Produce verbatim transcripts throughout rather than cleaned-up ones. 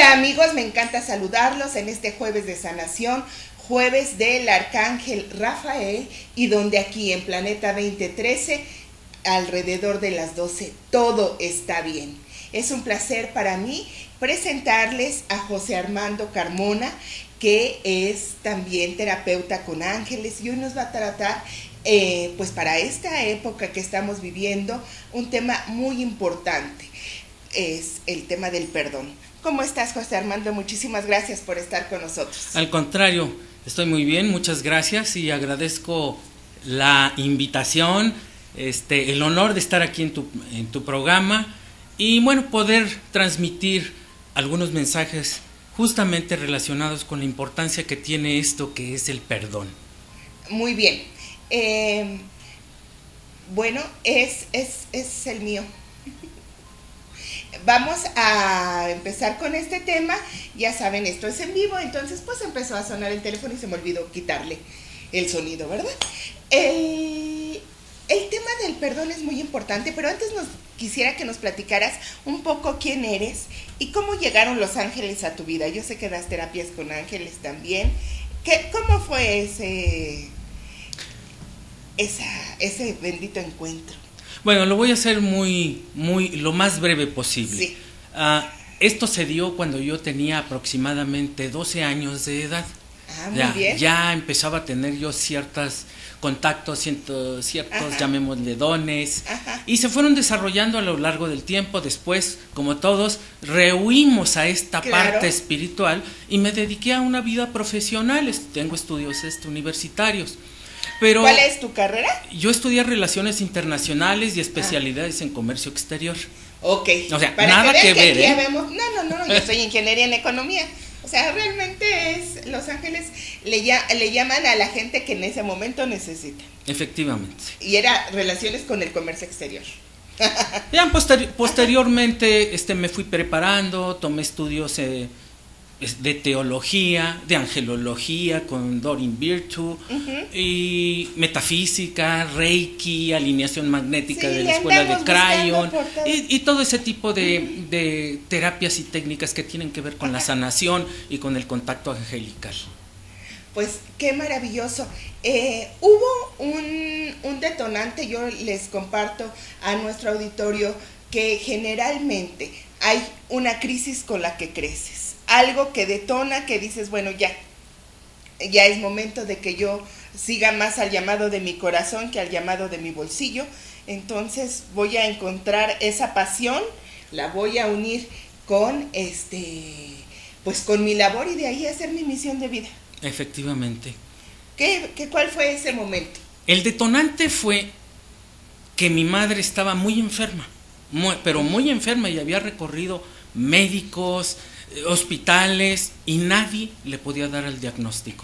Hola amigos, me encanta saludarlos en este jueves de sanación, jueves del Arcángel Rafael, y donde aquí en Planeta veinte trece, alrededor de las doce, todo está bien. Es un placer para mí presentarles a José Armando Carmona, que es también terapeuta con ángeles, y hoy nos va a tratar, eh, pues para esta época que estamos viviendo, un tema muy importante, es el tema del perdón. ¿Cómo estás, José Armando? Muchísimas gracias por estar con nosotros. Al contrario, estoy muy bien, muchas gracias y agradezco la invitación, este, el honor de estar aquí en tu, en tu programa y bueno, poder transmitir algunos mensajes justamente relacionados con la importancia que tiene esto que es el perdón. Muy bien. Eh, bueno, es, es, es el mío. Vamos a empezar con este tema. Ya saben, esto es en vivo, entonces pues empezó a sonar el teléfono y se me olvidó quitarle el sonido, ¿verdad? El, el tema del perdón es muy importante, pero antes nos quisiera que nos platicaras un poco quién eres y cómo llegaron los ángeles a tu vida. Yo sé que das terapias con ángeles también. ¿Qué, ¿Cómo fue ese, esa, ese bendito encuentro? Bueno, lo voy a hacer muy, muy, lo más breve posible. Sí. Uh, esto se dio cuando yo tenía aproximadamente doce años de edad. Ah, muy ya, bien. Ya empezaba a tener yo ciertos contactos, ciertos, ciertos Ajá. llamémosle dones, Ajá. y se fueron desarrollando a lo largo del tiempo. Después, como todos, rehuimos a esta Claro. parte espiritual y me dediqué a una vida profesional. Tengo estudios este, universitarios. Pero ¿cuál es tu carrera? yo estudié Relaciones Internacionales y especialidades ah. en Comercio Exterior. Ok. O sea, para nada que, que ver, que ¿eh? Vemos, no, no, no, yo soy ingeniería en economía. O sea, realmente es, Los Ángeles le, ya, le llaman a la gente que en ese momento necesita. Efectivamente. Y era relaciones con el comercio exterior. Ya posteri posteriormente este, me fui preparando, tomé estudios eh, de teología, de angelología con Doreen Virtue, uh-huh. y metafísica, reiki, alineación magnética sí, de la escuela de Crayon y, y todo ese tipo de, uh-huh. de terapias y técnicas que tienen que ver con uh-huh. la sanación y con el contacto angelical. Pues qué maravilloso. Eh, hubo un, un detonante, yo les comparto a nuestro auditorio que generalmente hay una crisis con la que creces. Algo que detona, que dices, bueno, ya, ya es momento de que yo siga más al llamado de mi corazón que al llamado de mi bolsillo. Entonces voy a encontrar esa pasión, la voy a unir con este, pues con mi labor y de ahí hacer mi misión de vida. Efectivamente. ¿Qué, qué, ¿Cuál fue ese momento? El detonante fue que mi madre estaba muy enferma, muy, pero muy enferma y había recorrido médicos, hospitales y nadie le podía dar el diagnóstico.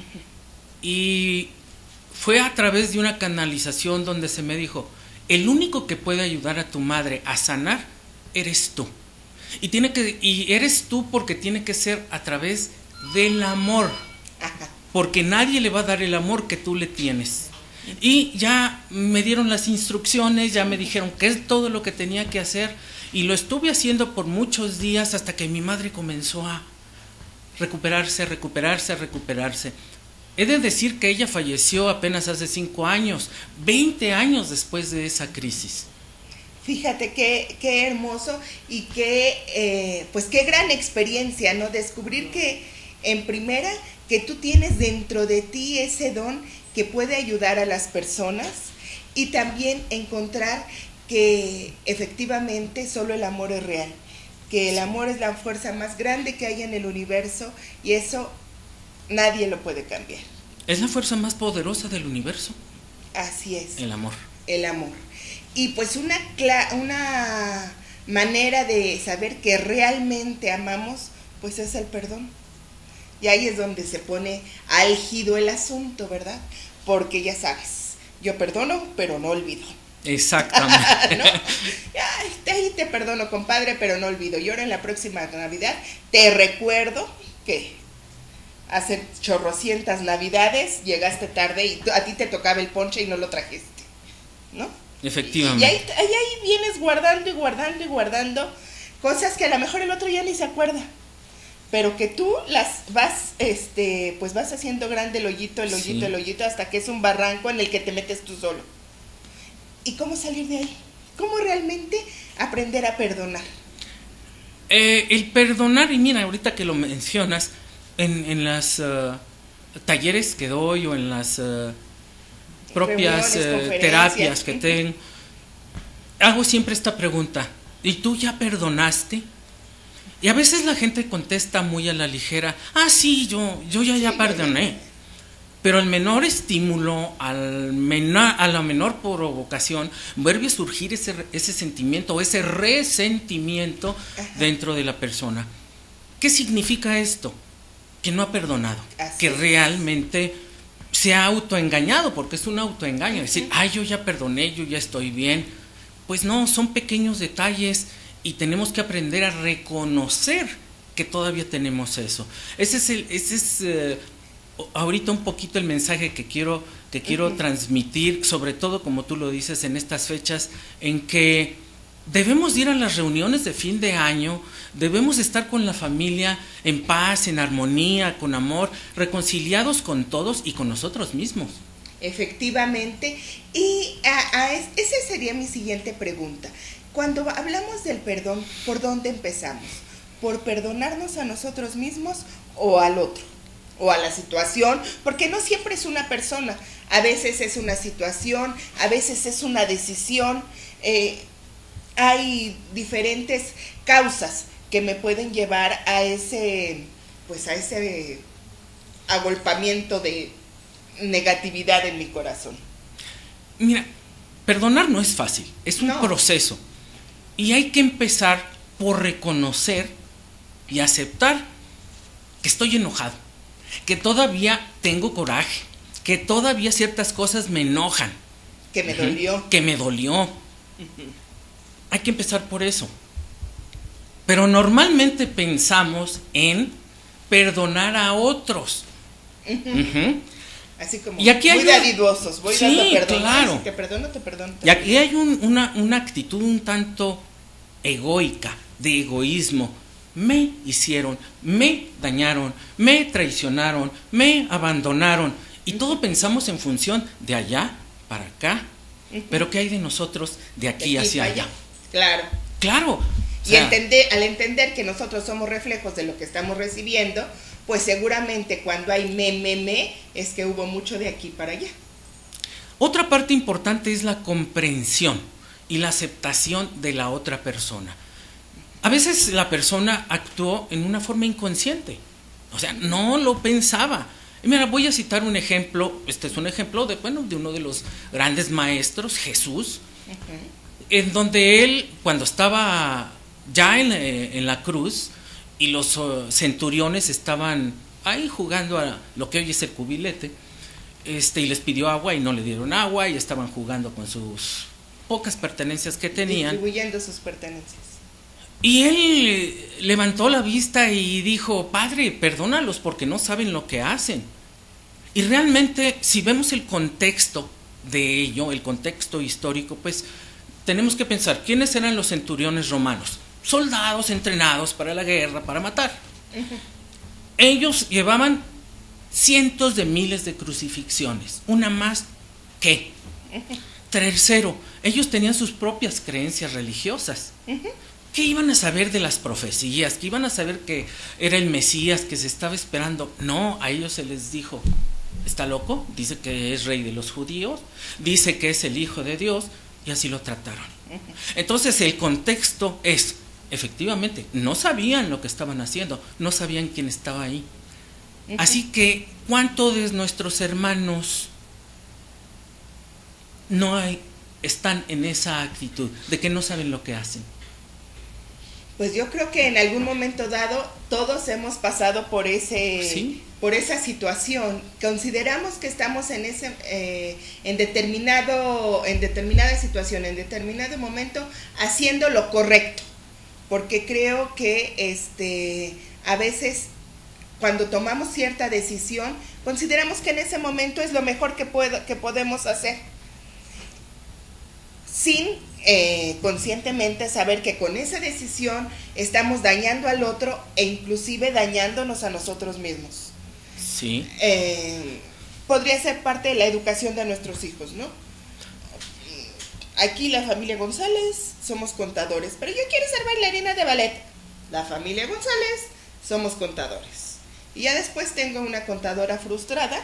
Y fue a través de una canalización donde se me dijo, el único que puede ayudar a tu madre a sanar eres tú. Y, tiene que, y eres tú porque tiene que ser a través del amor, porque nadie le va a dar el amor que tú le tienes. Y ya me dieron las instrucciones, ya me dijeron qué es todo lo que tenía que hacer. Y lo estuve haciendo por muchos días hasta que mi madre comenzó a recuperarse, recuperarse, recuperarse. He de decir que ella falleció apenas hace cinco años, veinte años después de esa crisis. Fíjate qué, qué hermoso y qué, eh, pues qué gran experiencia, ¿no? Descubrir que en primera que tú tienes dentro de ti ese don que puede ayudar a las personas y también encontrar que efectivamente solo el amor es real, que el amor es la fuerza más grande que hay en el universo y eso nadie lo puede cambiar. Es la fuerza más poderosa del universo. Así es. El amor. El amor. Y pues una, una manera de saber que realmente amamos, pues es el perdón. Y ahí es donde se pone álgido el asunto, ¿verdad? Porque ya sabes, yo perdono, pero no olvido. Exactamente. ¿No? Ay, ahí te perdono, compadre, pero no olvido. Y ahora en la próxima Navidad te recuerdo que hace chorrocientas Navidades llegaste tarde y a ti te tocaba el ponche y no lo trajiste, ¿no? Efectivamente. Y ahí, ahí, ahí vienes guardando y guardando y guardando cosas que a lo mejor el otro ya ni se acuerda. pero que tú las vas, este, pues vas haciendo grande el hoyito, el hoyito, sí. el hoyito, hasta que es un barranco en el que te metes tú solo. ¿Y cómo salir de ahí? ¿Cómo realmente aprender a perdonar? Eh, el perdonar, y mira, ahorita que lo mencionas, en, en las uh, talleres que doy o en las uh, propias uh, terapias que tengo, hago siempre esta pregunta: ¿y tú ya perdonaste? Y a veces la gente contesta muy a la ligera: ah, sí, yo, yo ya, ya perdoné. Pero el menor estímulo, al menor, a la menor provocación, vuelve a surgir ese, ese sentimiento o ese resentimiento Ajá. dentro de la persona. ¿Qué significa esto? Que no ha perdonado, Así que es. realmente se ha autoengañado, porque es un autoengaño. Uh-huh. Decir, ay, yo ya perdoné, yo ya estoy bien. Pues no, son pequeños detalles. Y tenemos que aprender a reconocer que todavía tenemos eso. Ese es, el, ese es eh, ahorita un poquito el mensaje que quiero, que quiero uh-huh. transmitir, sobre todo, como tú lo dices, en estas fechas en que debemos ir a las reuniones de fin de año, debemos estar con la familia en paz, en armonía, con amor, reconciliados con todos y con nosotros mismos. Efectivamente. Y a, a es, esa sería mi siguiente pregunta. Cuando hablamos del perdón, ¿por dónde empezamos? ¿Por perdonarnos a nosotros mismos o al otro? O a la situación, porque no siempre es una persona, a veces es una situación, a veces es una decisión. Eh, hay diferentes causas que me pueden llevar a ese, pues a ese agolpamiento de negatividad en mi corazón. Mira, perdonar no es fácil, es un no. proceso. Y hay que empezar por reconocer y aceptar que estoy enojado, que todavía tengo coraje, que todavía ciertas cosas me enojan. Que me dolió. Uh-huh, que me dolió. Uh-huh. Hay que empezar por eso. Pero normalmente pensamos en perdonar a otros. Uh-huh. Uh-huh. Así como y aquí muy hay dadivosos, voy sí, dando perdón. Claro. Ay, si te perdono, te perdono. Te y aquí hay un, una, una actitud un tanto egoica, de egoísmo. Me hicieron, me dañaron, me traicionaron, me abandonaron. Y uh-huh. todo pensamos en función de allá para acá. Uh-huh. Pero ¿qué hay de nosotros de aquí, de aquí hacia allá? allá? Claro. Claro. Y sea, entender, al entender que nosotros somos reflejos de lo que estamos recibiendo, pues seguramente cuando hay me, me, me, es que hubo mucho de aquí para allá. Otra parte importante es la comprensión y la aceptación de la otra persona. A veces la persona actuó en una forma inconsciente, o sea, no lo pensaba. Y mira, voy a citar un ejemplo, este es un ejemplo de, bueno, de uno de los grandes maestros, Jesús, uh-huh. en donde él, cuando estaba ya en, en la cruz, y los uh, centuriones estaban ahí jugando a lo que hoy es el cubilete, este, y les pidió agua y no le dieron agua, y estaban jugando con sus pocas pertenencias que tenían. Distribuyendo sus pertenencias. Y él levantó la vista y dijo, Padre, perdónalos porque no saben lo que hacen. Y realmente, si vemos el contexto de ello, el contexto histórico, pues tenemos que pensar, ¿quiénes eran los centuriones romanos? Soldados entrenados para la guerra, para matar. Uh-huh. Ellos llevaban cientos de miles de crucifixiones, una más que. Uh-huh. Tercero, ellos tenían sus propias creencias religiosas. Uh-huh. ¿Qué iban a saber de las profecías? ¿Qué iban a saber que era el Mesías que se estaba esperando? No, a ellos se les dijo, ¿está loco? Dice que es rey de los judíos, dice que es el hijo de Dios, y así lo trataron. Uh-huh. Entonces el contexto es, efectivamente, no sabían lo que estaban haciendo, no sabían quién estaba ahí. Uh-huh. Así que, ¿cuántos de nuestros hermanos no hay, están en esa actitud de que no saben lo que hacen? Pues yo creo que en algún momento dado todos hemos pasado por ese, ¿sí? por esa situación. Consideramos que estamos en ese, eh, en determinado, en determinada situación, en determinado momento, haciendo lo correcto, porque creo que este, a veces cuando tomamos cierta decisión, consideramos que en ese momento es lo mejor que puedo, que podemos hacer, sin eh, conscientemente saber que con esa decisión estamos dañando al otro e inclusive dañándonos a nosotros mismos. Sí. Eh, podría ser parte de la educación de nuestros hijos, ¿no? Aquí la familia González somos contadores, pero yo quiero ser bailarina de ballet. La familia González somos contadores. Y ya después tengo una contadora frustrada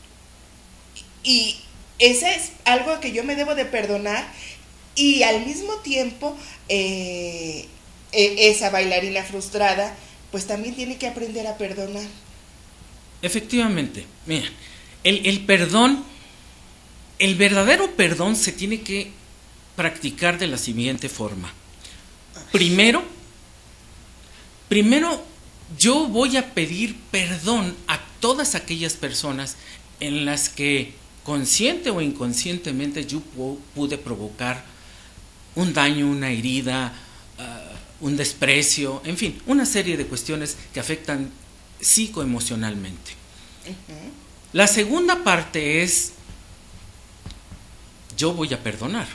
y ese es algo que yo me debo de perdonar y al mismo tiempo eh, esa bailarina frustrada pues también tiene que aprender a perdonar. Efectivamente, mira, el, el perdón, el verdadero perdón se tiene que practicar de la siguiente forma. Primero, primero yo voy a pedir perdón a todas aquellas personas en las que consciente o inconscientemente yo pude provocar un daño, una herida, uh, un desprecio, en fin, una serie de cuestiones que afectan psicoemocionalmente. Uh-huh. La segunda parte es, yo voy a perdonar.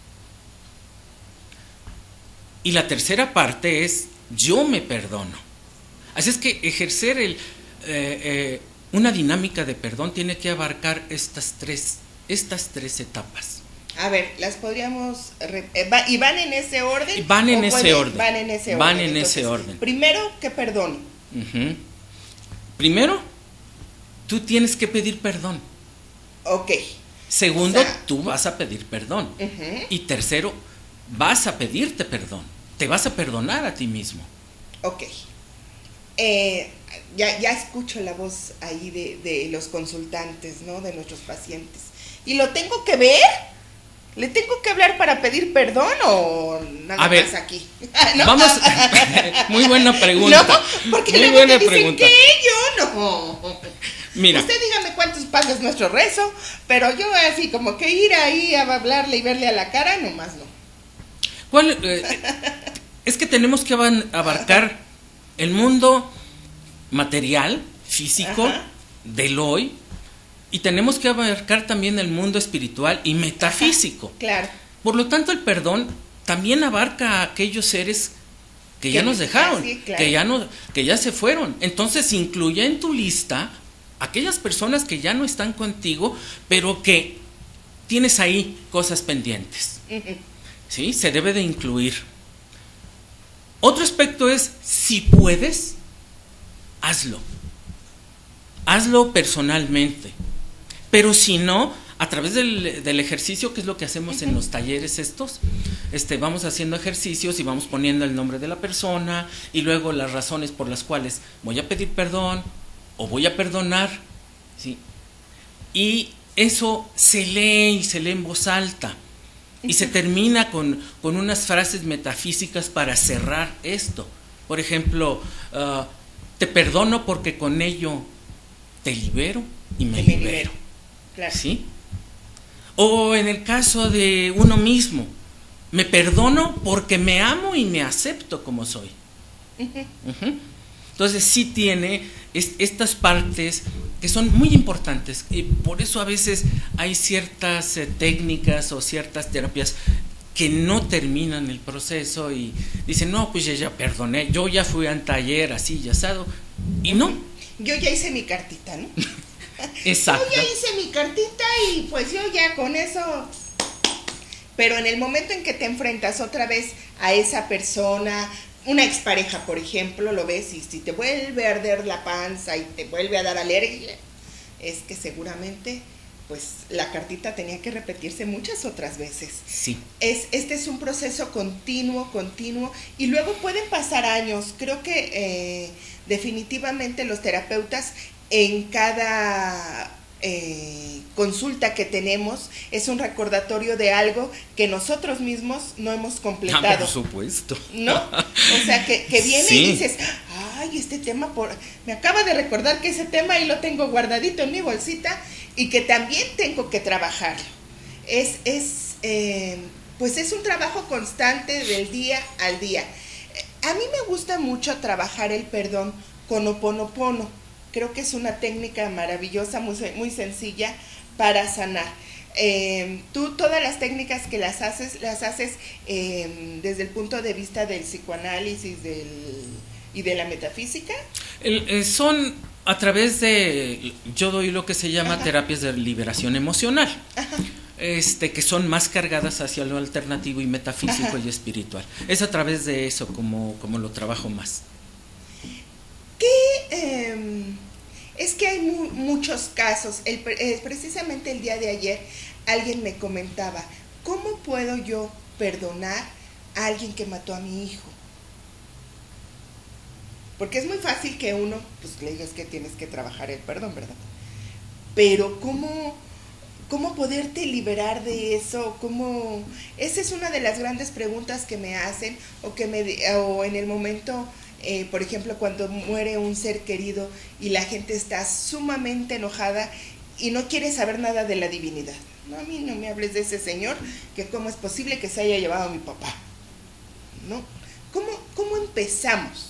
Y la tercera parte es, yo me perdono. Así es que ejercer el, eh, eh, una dinámica de perdón tiene que abarcar estas tres, estas tres etapas. A ver, las podríamos... Eh, va, ¿Y van en ese orden? Van en ese puede, orden. Van en ese van orden. En Entonces, ese orden. Primero, que perdono. Uh-huh. Primero, tú tienes que pedir perdón. Ok. Segundo, o sea, tú vas a pedir perdón. Uh-huh. Y tercero, vas a pedirte perdón. Te vas a perdonar a ti mismo. Ok. Eh, ya, ya escucho la voz ahí de, de los consultantes, ¿no? De nuestros pacientes. ¿Y lo tengo que ver? ¿Le tengo que hablar para pedir perdón o nada a ver, más aquí? ¿No? Vamos. Muy buena pregunta. No, porque Muy luego buena me dicen pregunta. que yo no. Mira. Usted dígame cuántos pasos es nuestro rezo, pero yo así como que ir ahí a hablarle y verle a la cara, nomás no. ¿Cuál? Eh, es que tenemos que abarcar el mundo material, físico, ajá, del hoy, y tenemos que abarcar también el mundo espiritual y metafísico. Ajá, claro. Por lo tanto, el perdón también abarca a aquellos seres que ya nos dejaron, sí, claro, que ya no, que ya se fueron. Entonces, incluye en tu lista aquellas personas que ya no están contigo, pero que tienes ahí cosas pendientes. Uh-huh. ¿Sí? Se debe de incluir. Otro aspecto es, si puedes, hazlo. Hazlo personalmente. Pero si no, a través del, del ejercicio, que es lo que hacemos uh-huh. en los talleres estos, este, vamos haciendo ejercicios y vamos poniendo el nombre de la persona y luego las razones por las cuales voy a pedir perdón o voy a perdonar, ¿sí? Y eso se lee y se lee en voz alta. Y se termina con, con unas frases metafísicas para cerrar esto. Por ejemplo, uh, te perdono porque con ello te libero y me, me libero. libero. Claro. ¿Sí? O en el caso de uno mismo, me perdono porque me amo y me acepto como soy. Uh-huh. Uh-huh. Entonces sí tiene es, estas partes que son muy importantes y por eso a veces hay ciertas eh, técnicas o ciertas terapias que no terminan el proceso y dicen, no, pues ya, ya perdoné, yo ya fui a un taller así, ya asado, y no. Yo ya hice mi cartita, ¿no? Exacto. Yo ya hice mi cartita y pues yo ya con eso... Pero en el momento en que te enfrentas otra vez a esa persona... Una expareja, por ejemplo, lo ves y si te vuelve a arder la panza y te vuelve a dar alergia, es que seguramente pues la cartita tenía que repetirse muchas otras veces. Sí. Es, este es un proceso continuo, continuo, y luego pueden pasar años. Creo que eh, definitivamente los terapeutas en cada... Eh, consulta que tenemos es un recordatorio de algo que nosotros mismos no hemos completado. Ah, por supuesto. ¿No? O sea, que, que viene sí. y dices, ay, este tema, por... me acaba de recordar que ese tema ahí lo tengo guardadito en mi bolsita y que también tengo que trabajarlo. Es, es eh, pues es un trabajo constante del día al día. A mí me gusta mucho trabajar el perdón con Ho'oponopono. Creo que es una técnica maravillosa, muy, muy sencilla para sanar. Eh, tú todas las técnicas que las haces, las haces eh, desde el punto de vista del psicoanálisis del, y de la metafísica. El, eh, son a través de, yo doy lo que se llama Ajá. terapias de liberación emocional, Ajá. este que son más cargadas hacia lo alternativo y metafísico Ajá. y espiritual. Es a través de eso como, como lo trabajo más. ¿Qué? Eh, es que hay mu muchos casos. El, eh, precisamente el día de ayer alguien me comentaba, ¿cómo puedo yo perdonar a alguien que mató a mi hijo? Porque es muy fácil que uno, pues le digas que tienes que trabajar el perdón, ¿verdad? Pero ¿cómo, cómo poderte liberar de eso? ¿Cómo? Esa es una de las grandes preguntas que me hacen, o que me, o en el momento, eh, por ejemplo, cuando muere un ser querido y la gente está sumamente enojada y no quiere saber nada de la divinidad. No, a mí no me hables de ese señor, que cómo es posible que se haya llevado a mi papá. ¿No? ¿Cómo, cómo empezamos?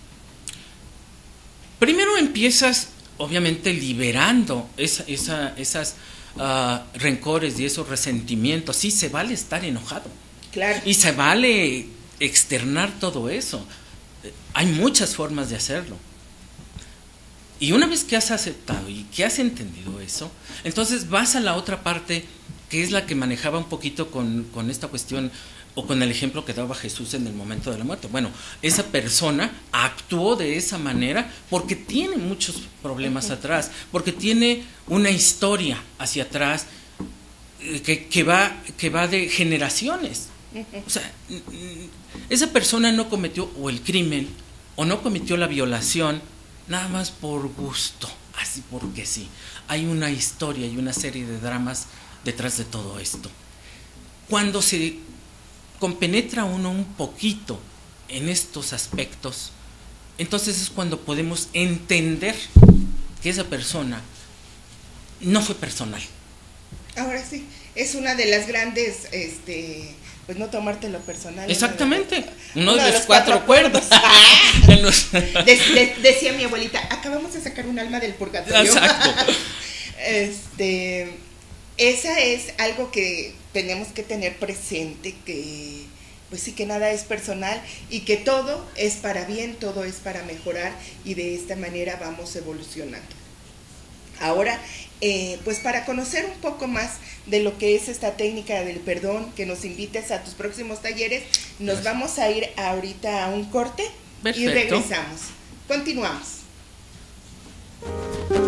Primero empiezas, obviamente, liberando esa, esa, esas uh, rencores y esos resentimientos. Sí, se vale estar enojado. Claro. Y se vale externar todo eso. Hay muchas formas de hacerlo. Y una vez que has aceptado y que has entendido eso, entonces vas a la otra parte, que es la que manejaba un poquito con, con esta cuestión, o con el ejemplo que daba Jesús en el momento de la muerte. Bueno, esa persona actuó de esa manera porque tiene muchos problemas atrás, porque tiene una historia hacia atrás que, que, va, que va de generaciones. O sea, esa persona no cometió o el crimen o no cometió la violación nada más por gusto, así porque sí. Hay una historia y una serie de dramas detrás de todo esto. Cuando se compenetra uno un poquito en estos aspectos, entonces es cuando podemos entender que esa persona no fue personal. Ahora sí, es una de las grandes, este, pues no tomártelo personal. Exactamente, uno de, uno de los cuatro, cuatro cuerdos. de, de, decía mi abuelita, acabamos de sacar un alma del purgatorio. Exacto. Este, esa es algo que tenemos que tener presente, que pues sí, que nada es personal y que todo es para bien, todo es para mejorar, y de esta manera vamos evolucionando. Ahora, eh, pues para conocer un poco más de lo que es esta técnica del perdón, que nos invites a tus próximos talleres, nos Gracias. Vamos a ir ahorita a un corte. Perfecto. Y regresamos. Continuamos.